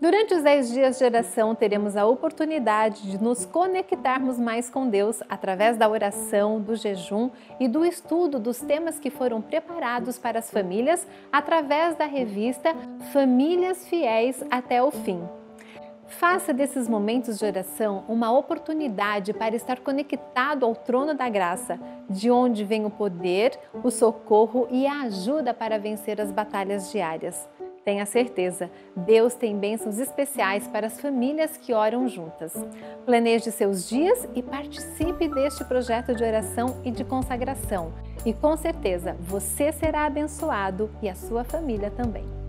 Durante os 10 dias de oração, teremos a oportunidade de nos conectarmos mais com Deus através da oração, do jejum e do estudo dos temas que foram preparados para as famílias através da revista Famílias Fiéis até o Fim. Faça desses momentos de oração uma oportunidade para estar conectado ao trono da graça, de onde vem o poder, o socorro e a ajuda para vencer as batalhas diárias. Tenha certeza, Deus tem bênçãos especiais para as famílias que oram juntas. Planeje seus dias e participe deste projeto de oração e de consagração. E com certeza você será abençoado e a sua família também.